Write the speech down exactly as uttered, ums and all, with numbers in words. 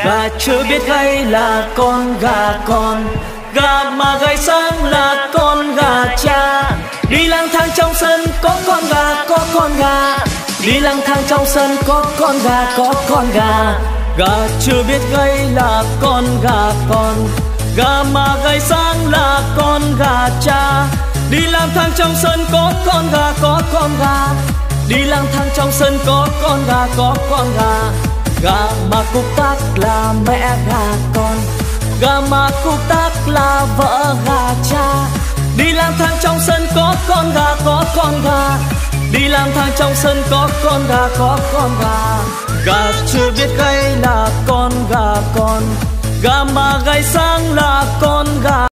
Gà chưa biết gáy là con gà con, gà mà gáy sáng là con gà cha. Đi lang thang trong sân có con gà có con gà, đi lang thang trong sân có con gà có con gà. Gà chưa biết gáy là con gà con, gà mà gáy sáng là con gà cha. Đi lang thang trong sân có con gà có con gà, đi lang thang trong sân có con gà có con gà. Gà mà cục tác là mẹ gà con, gà mà cục tác là vợ gà cha. Đi lang thang trong sân có con gà có con gà, đi lang thang trong sân có con gà có con gà. Gà chưa biết gáy là con gà con, gà mà gáy sáng là con gà.